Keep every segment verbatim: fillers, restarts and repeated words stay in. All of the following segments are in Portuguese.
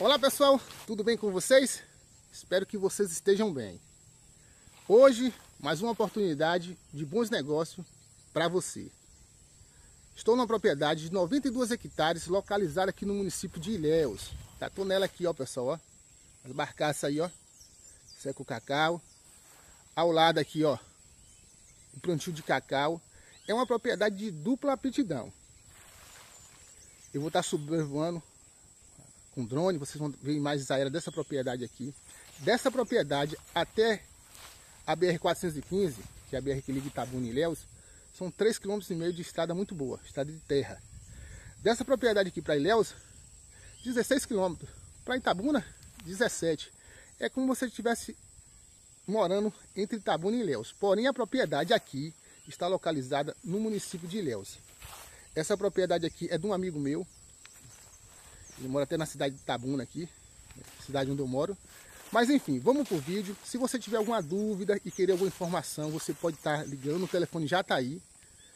Olá pessoal, tudo bem com vocês? Espero que vocês estejam bem. Hoje, mais uma oportunidade de bons negócios para você. Estou numa propriedade de noventa e dois hectares, localizada aqui no município de Ilhéus. Tá, tô nela aqui, ó pessoal, ó. As barcaças aí, ó. Seca o cacau. Ao lado aqui, ó, o plantio de cacau. É uma propriedade de dupla aptidão. Eu vou estar sobrevoando com drone, vocês vão ver imagens aéreas dessa propriedade aqui. Dessa propriedade até a B R quatrocentos e quinze, que é a B R que liga Itabuna e Ilhéus, são três vírgula cinco quilômetros de estrada muito boa, estrada de terra. Dessa propriedade aqui para Ilhéus, dezesseis quilômetros. Para Itabuna, dezessete. É como se você estivesse morando entre Itabuna e Ilhéus. Porém, a propriedade aqui está localizada no município de Ilhéus. Essa propriedade aqui é de um amigo meu. Ele mora até na cidade de Itabuna aqui, cidade onde eu moro. Mas enfim, vamos pro vídeo. Se você tiver alguma dúvida e querer alguma informação, você pode estar ligando, o telefone já está aí.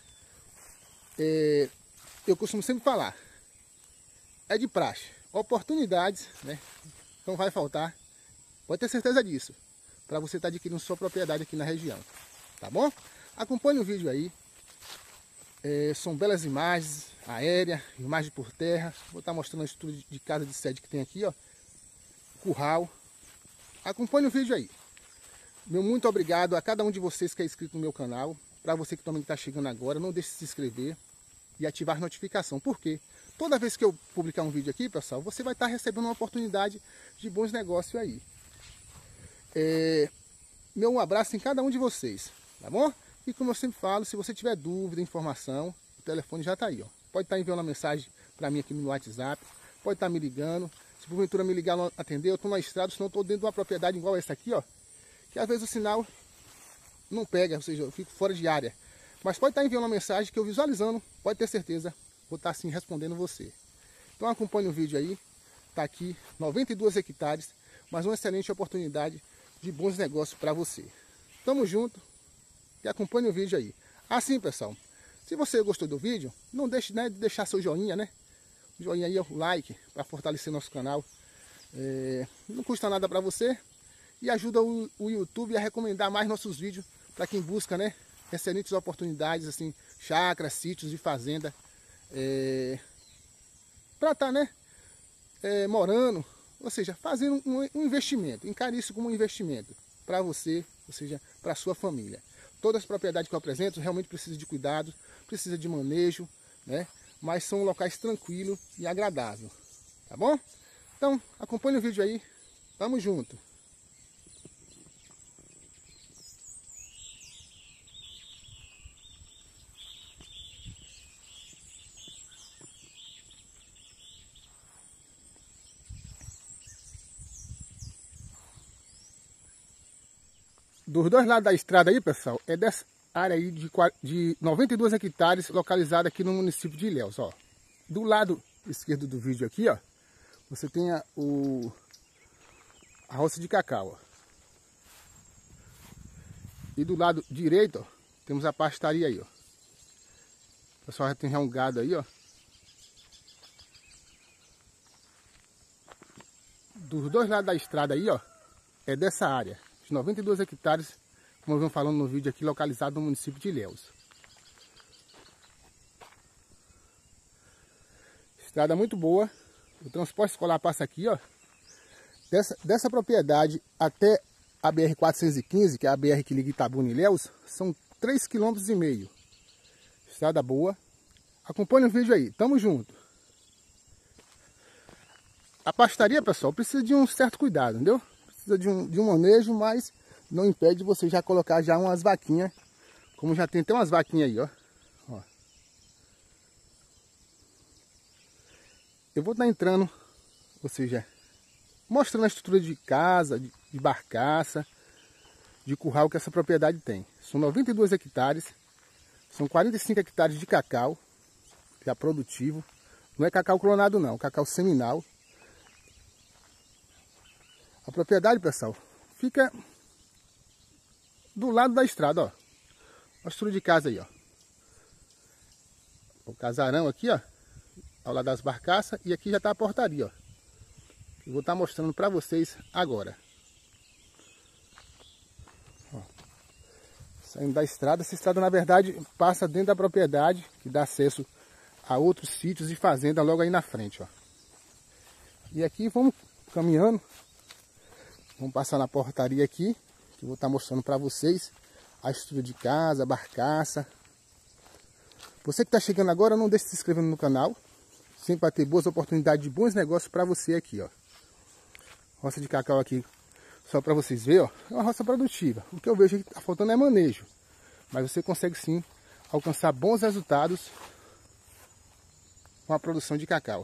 É, eu costumo sempre falar, é de praxe, oportunidades, né? Não vai faltar, pode ter certeza disso, para você estar adquirindo sua propriedade aqui na região, tá bom? Acompanhe o vídeo aí. É, são belas imagens aéreas, imagens por terra. Vou estar mostrando a estrutura de casa de sede que tem aqui, ó. Curral. Acompanhe o vídeo aí. Meu muito obrigado a cada um de vocês que é inscrito no meu canal. Para você que também está chegando agora, não deixe de se inscrever e ativar a notificação. Por quê? Toda vez que eu publicar um vídeo aqui, pessoal, você vai estar recebendo uma oportunidade de bons negócios aí. É, meu um abraço em cada um de vocês, tá bom? E como eu sempre falo, se você tiver dúvida, informação, o telefone já está aí, ó. Pode estar enviando uma mensagem para mim aqui no WhatsApp, pode estar me ligando. Se porventura me ligar não atender, eu estou na estrada, senão eu estou dentro de uma propriedade igual essa aqui, ó. Que às vezes o sinal não pega, ou seja, eu fico fora de área. Mas pode estar enviando uma mensagem que eu visualizando, pode ter certeza, vou estar assim respondendo você. Então acompanhe o vídeo aí, está aqui, noventa e dois hectares, mas uma excelente oportunidade de bons negócios para você. Tamo junto. E acompanhe o vídeo aí. Assim, pessoal, se você gostou do vídeo, não deixe, né, de deixar seu joinha, né? O joinha aí, o like, para fortalecer nosso canal. É, não custa nada para você e ajuda o, o YouTube a recomendar mais nossos vídeos para quem busca, né, excelentes oportunidades, assim, chácaras, sítios de fazenda, é, para estar, né, é, morando, ou seja, fazendo um, um investimento. Encare isso como um investimento para você, ou seja, para sua família. Todas as propriedades que eu apresento realmente precisam de cuidado, precisa de manejo, né? Mas são locais tranquilos e agradáveis, tá bom? Então, acompanhe o vídeo aí, tamo junto! Dos dois lados da estrada aí, pessoal, é dessa área aí de, de noventa e dois hectares, localizada aqui no município de Ilhéus, ó. Do lado esquerdo do vídeo aqui, ó, você tem a, o, a roça de cacau, ó. E do lado direito, ó, temos a pastaria aí, ó. O pessoal já tem já um gado aí, ó. Dos dois lados da estrada aí, ó, é dessa área. noventa e dois hectares, como eu venho falando no vídeo aqui, localizado no município de Ilhéus. Estrada muito boa. O transporte escolar passa aqui, ó. Dessa, dessa propriedade até a B R quatrocentos e quinze, que é a B R que liga Itabuna e Ilhéus, são três vírgula cinco quilômetros. Estrada boa. Acompanhe o vídeo aí, tamo junto. A pastaria, pessoal, precisa de um certo cuidado, entendeu? Precisa de um, de um manejo, mas não impede você já colocar já umas vaquinhas, como já tem até umas vaquinhas aí, ó. Ó. Eu vou estar entrando, ou seja, mostrando a estrutura de casa, de, de barcaça, de curral que essa propriedade tem. São noventa e dois hectares, são quarenta e cinco hectares de cacau, já produtivo. Não é cacau clonado não, cacau seminal. A propriedade, pessoal, fica do lado da estrada, ó. A estrutura de casa aí, ó. O casarão aqui, ó, ao lado das barcaças, e aqui já tá a portaria, ó. Eu vou estar mostrando para vocês agora. Ó, saindo da estrada. Essa estrada, na verdade, passa dentro da propriedade, que dá acesso a outros sítios e fazenda logo aí na frente, ó. E aqui vamos caminhando. Vamos passar na portaria aqui, que eu vou estar mostrando para vocês a estrutura de casa, a barcaça. Você que está chegando agora, não deixe de se inscrever no canal. Sempre vai ter boas oportunidades de bons negócios para você aqui, ó. Roça de cacau aqui, só para vocês verem, ó. É uma roça produtiva. O que eu vejo que está faltando é manejo. Mas você consegue sim alcançar bons resultados com a produção de cacau.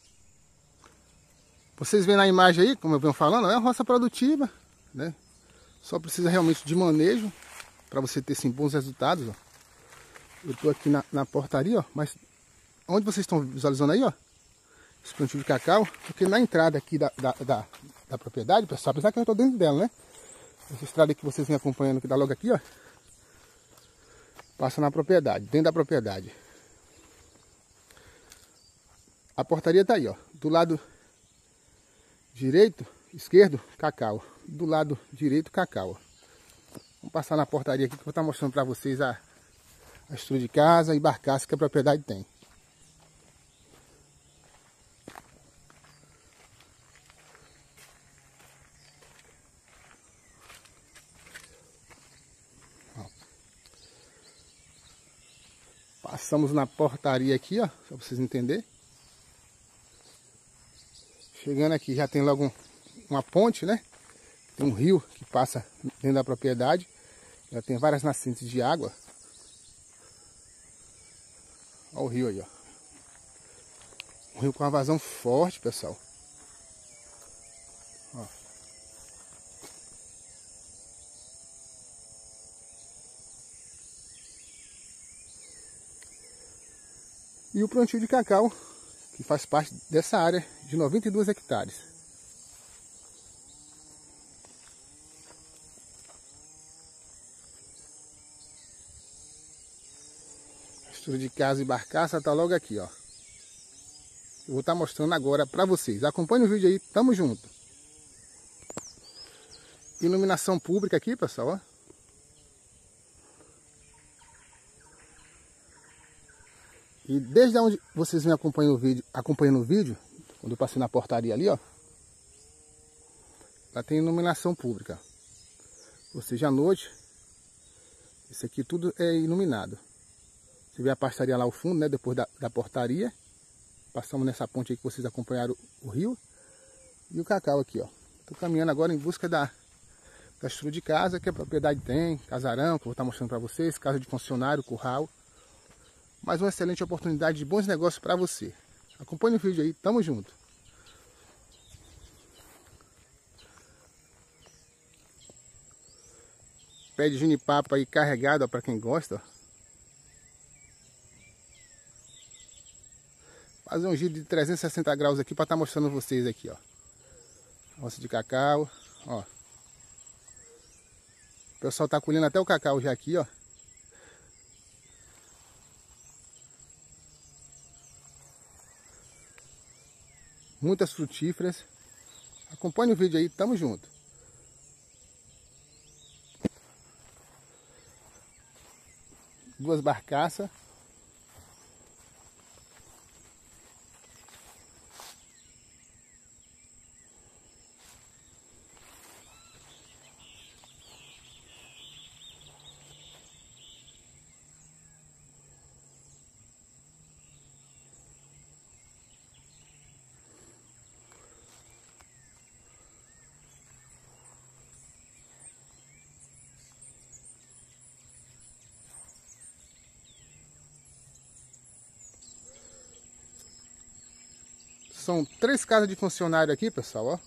Vocês veem na imagem aí, como eu venho falando, é uma roça produtiva, né? Só precisa realmente de manejo para você ter sim bons resultados, ó. Eu estou aqui na, na portaria, ó, mas onde vocês estão visualizando aí, ó, esse plantio de cacau, porque na entrada aqui da, da, da, da propriedade, pessoal, apesar que eu estou dentro dela, né? Essa estrada que vocês vêm acompanhando, que dá logo aqui, ó, passa na propriedade, dentro da propriedade. A portaria tá aí, ó, do lado direito, esquerdo, cacau. Do lado direito, cacau. Vamos passar na portaria aqui que eu vou estar mostrando para vocês a, a estrutura de casa e barcaça que a propriedade tem. Ó. Passamos na portaria aqui, ó, para vocês entenderem. Chegando aqui já tem logo um, uma ponte, né? Tem um rio que passa dentro da propriedade. Já tem várias nascentes de água. Olha o rio aí, ó. Um rio com uma vazão forte, pessoal. Ó. E o plantio de cacau, que faz parte dessa área de noventa e dois hectares. A estrutura de casa e barcaça tá logo aqui, ó. Eu vou estar mostrando agora para vocês. Acompanhe o vídeo aí, tamo junto. Iluminação pública aqui, pessoal, ó. E desde onde vocês vêm acompanhando o vídeo, acompanhando o vídeo, quando eu passei na portaria ali, ó, lá tem iluminação pública. Ou seja, à noite, isso aqui tudo é iluminado. Você vê a pastaria lá ao fundo, né, depois da, da portaria. Passamos nessa ponte aí que vocês acompanharam o, o rio. E o cacau aqui, ó. Tô caminhando agora em busca da, da estrutura de casa que a propriedade tem, casarão, que eu vou estar mostrando para vocês, casa de funcionário, curral. Mais uma excelente oportunidade de bons negócios para você. Acompanhe o vídeo aí, tamo junto. Pé de jenipapo aí carregado, para quem gosta. Fazer um giro de trezentos e sessenta graus aqui para estar mostrando vocês aqui, ó. Roça de cacau, ó. O pessoal tá colhendo até o cacau já aqui, ó. Muitas frutíferas. Acompanhe o vídeo aí, tamo junto. Duas barcaças. São três casas de funcionário aqui, pessoal, ó.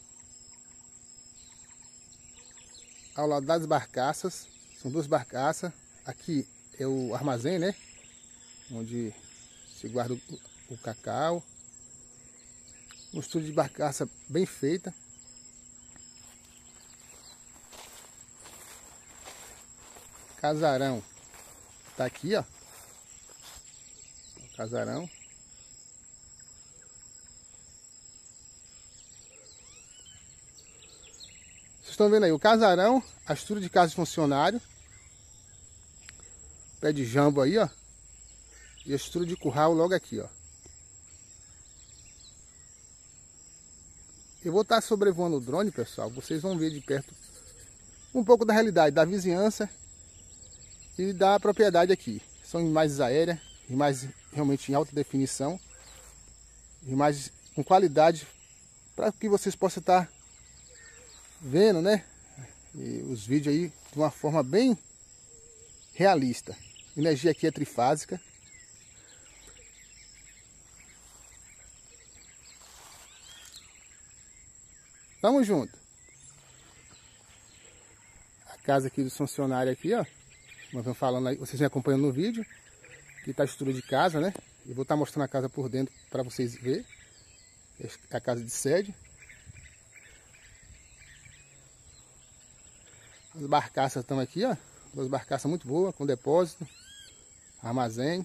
Ao lado das barcaças, são duas barcaças. Aqui é o armazém, né? Onde se guarda o, o cacau. Um estúdio de barcaça bem feita. Casarão tá aqui, ó. O casarão. estão vendo aí o casarão, a estrutura de casa de funcionário. Pé de jambo aí, ó. E a estrutura de curral logo aqui, ó. Eu vou estar sobrevoando o drone, pessoal. Vocês vão ver de perto um pouco da realidade da vizinhança e da propriedade aqui. São imagens aéreas, imagens realmente em alta definição, imagens com qualidade para que vocês possam estar vendo, né? E os vídeos aí de uma forma bem realista. A energia aqui é trifásica. Tamo junto. A casa aqui dos funcionários aqui, ó. Nós vamos falando aí, vocês vêm acompanhando no vídeo. Aqui tá a estrutura de casa, né? Eu vou estar mostrando a casa por dentro para vocês verem. É a casa de sede. As barcaças estão aqui, ó. Duas barcaças muito boas, com depósito, armazém.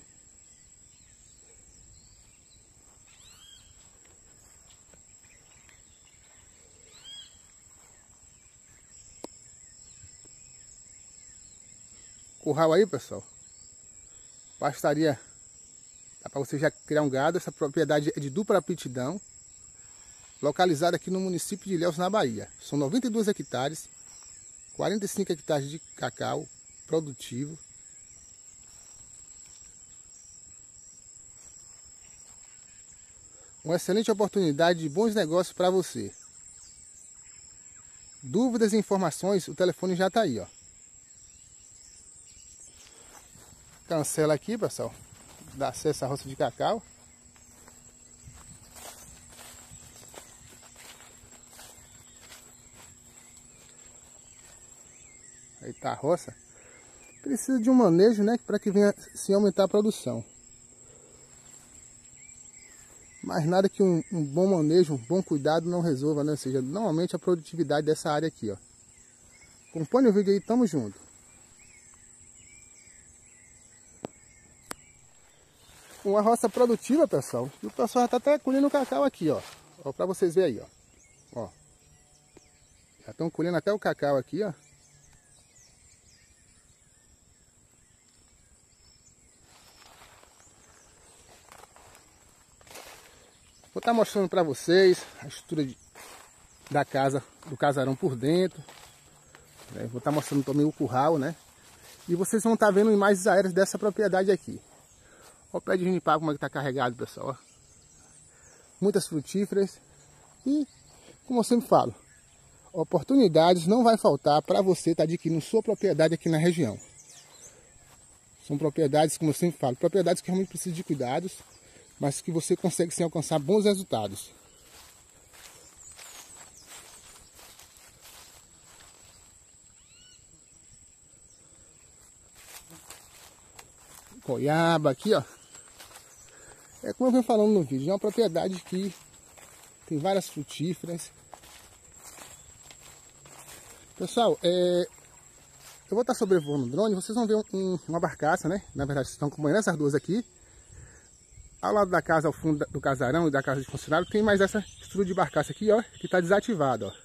Curral aí, pessoal. Pastaria. Dá para você já criar um gado. Essa propriedade é de dupla aptidão. Localizada aqui no município de Ilhéus, na Bahia. São noventa e dois hectares. quarenta e cinco hectares de cacau produtivo. Uma excelente oportunidade de bons negócios para você. Dúvidas e informações, o telefone já está aí, ó. Cancela aqui, pessoal. Dá acesso à roça de cacau. Aí tá a roça. Precisa de um manejo, né, para que venha se aumentar a produção. Mas nada que um, um bom manejo, um bom cuidado não resolva, né? Ou seja, normalmente a produtividade dessa área aqui, ó. Acompanhe o vídeo aí, tamo junto. Uma roça produtiva, pessoal. E o pessoal já tá até colhendo o cacau aqui, ó. Ó, pra vocês verem aí, ó. Ó. Já estão colhendo até o cacau aqui, ó. Vou estar mostrando para vocês a estrutura de, da casa, do casarão por dentro. É, vou estar mostrando também o curral, né? E vocês vão estar vendo imagens aéreas dessa propriedade aqui. Olha o pé de junipapo como é que está carregado, pessoal. Ó. Muitas frutíferas. E, como eu sempre falo, oportunidades não vai faltar para você estar adquirindo sua propriedade aqui na região. São propriedades, como eu sempre falo, propriedades que realmente precisam de cuidados, mas que você consegue sim alcançar bons resultados. Goiaba aqui, ó. É como eu venho falando no vídeo, é uma propriedade que tem várias frutíferas. Pessoal, é, eu vou estar sobrevoando o drone, vocês vão ver um, um, uma barcaça, né? Na verdade, vocês estão acompanhando essas duas aqui. Ao lado da casa, ao fundo do casarão e da casa de funcionário, tem mais essa estrutura de barcaça aqui, ó, que está desativada, ó.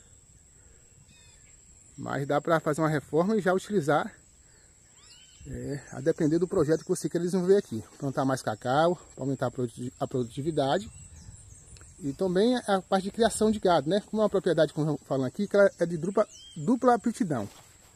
Mas dá para fazer uma reforma e já utilizar, é, a depender do projeto que você quer desenvolver aqui. Plantar mais cacau, aumentar a produtividade. E também a parte de criação de gado, né? Como é uma propriedade, como eu falando aqui, que ela é de dupla, dupla aptidão.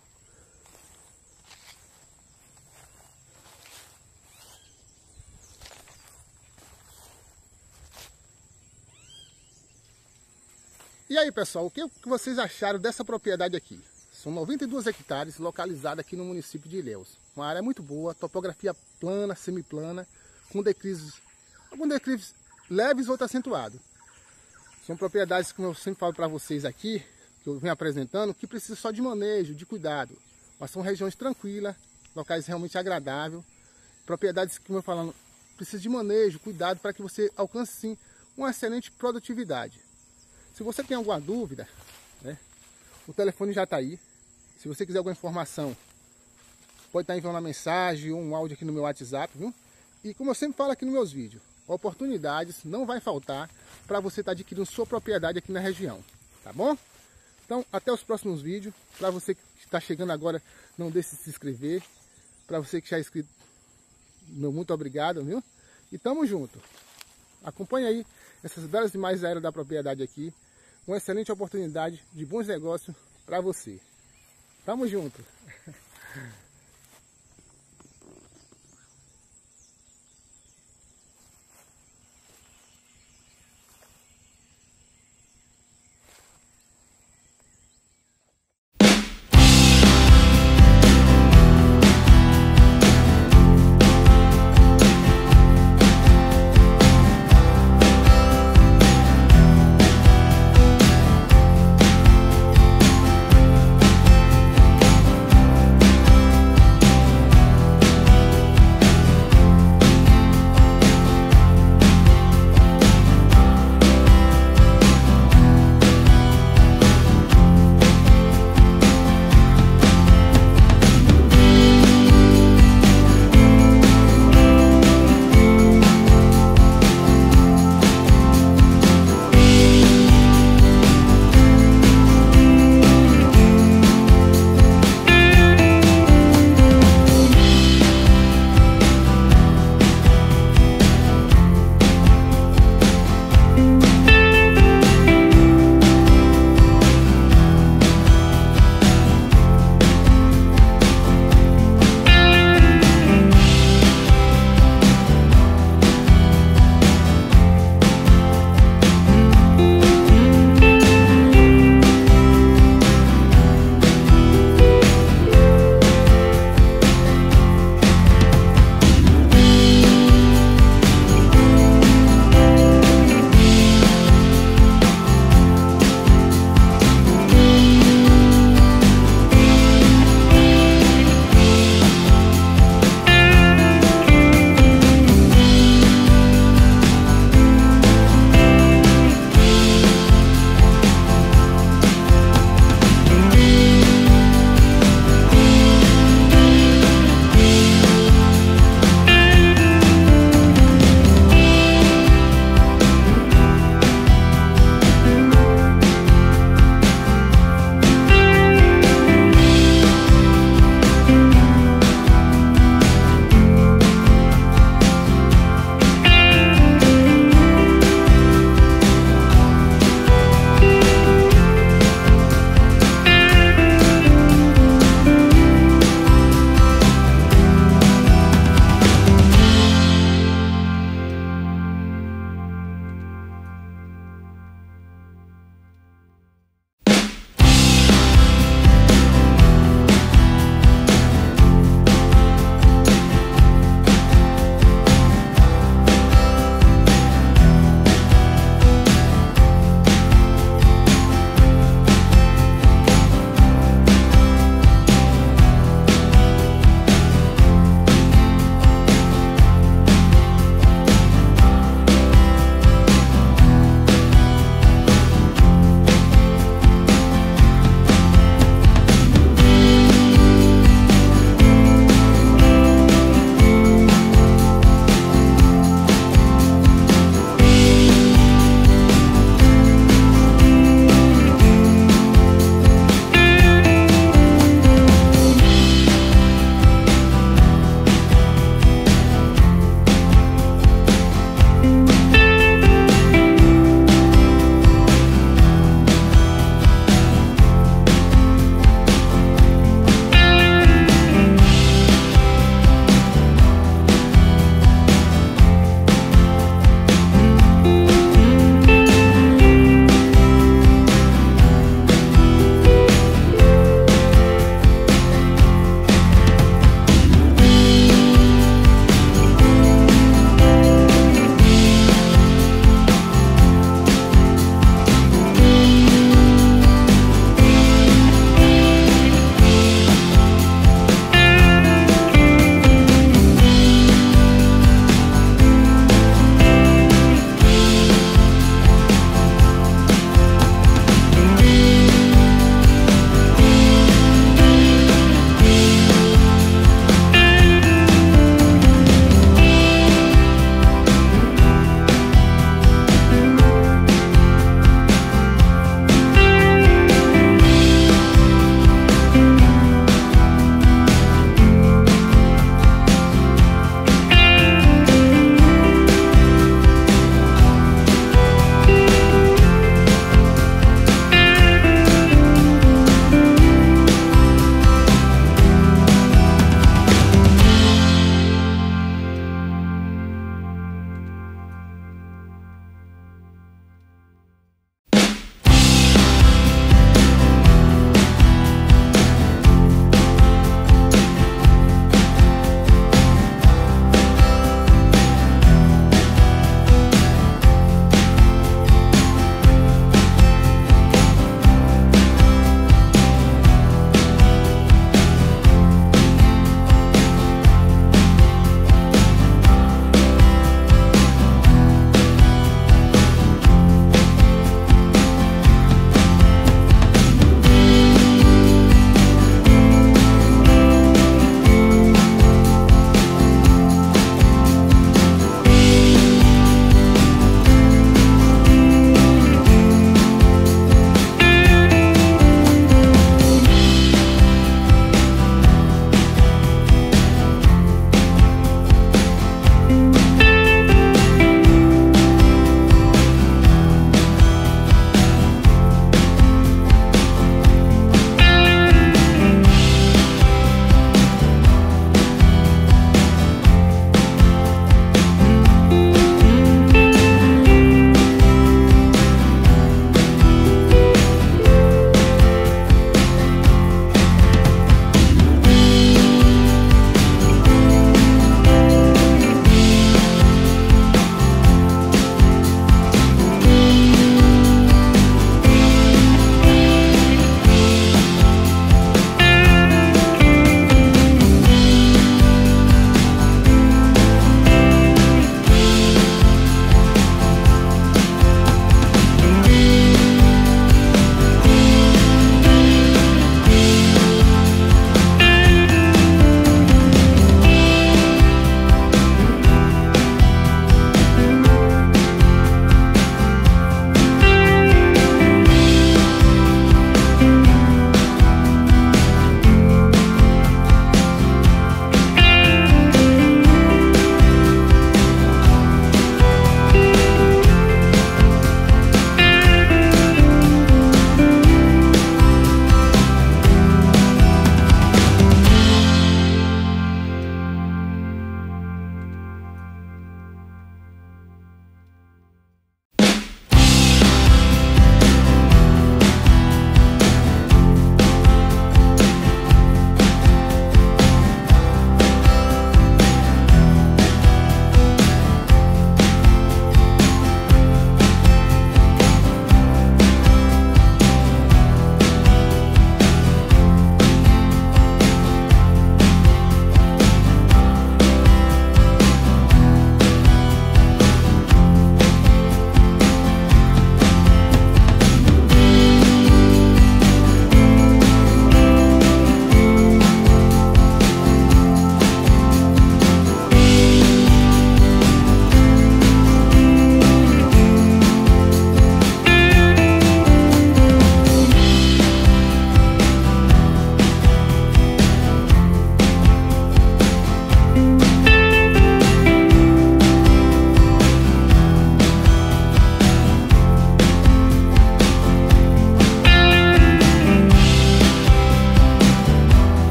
E aí, pessoal, o que vocês acharam dessa propriedade aqui? São noventa e dois hectares localizados aqui no município de Ilhéus. Uma área muito boa, topografia plana, semiplana, com declives, alguns declives leves, outros acentuados. São propriedades, como eu sempre falo para vocês aqui, que eu venho apresentando, que precisam só de manejo, de cuidado. Mas são regiões tranquilas, locais realmente agradáveis. Propriedades, como eu falando, precisam de manejo, cuidado, para que você alcance sim uma excelente produtividade. Se você tem alguma dúvida, né, o telefone já está aí. Se você quiser alguma informação, pode estar enviando uma mensagem ou um áudio aqui no meu WhatsApp, viu? E como eu sempre falo aqui nos meus vídeos, oportunidades não vai faltar para você estar adquirindo sua propriedade aqui na região, tá bom? Então, até os próximos vídeos. Para você que está chegando agora, não deixe de se inscrever. Para você que já é inscrito, meu muito obrigado, viu? E tamo junto. Acompanhe aí essas belas imagens aéreas da propriedade aqui. Uma excelente oportunidade de bons negócios para você. Tamo junto.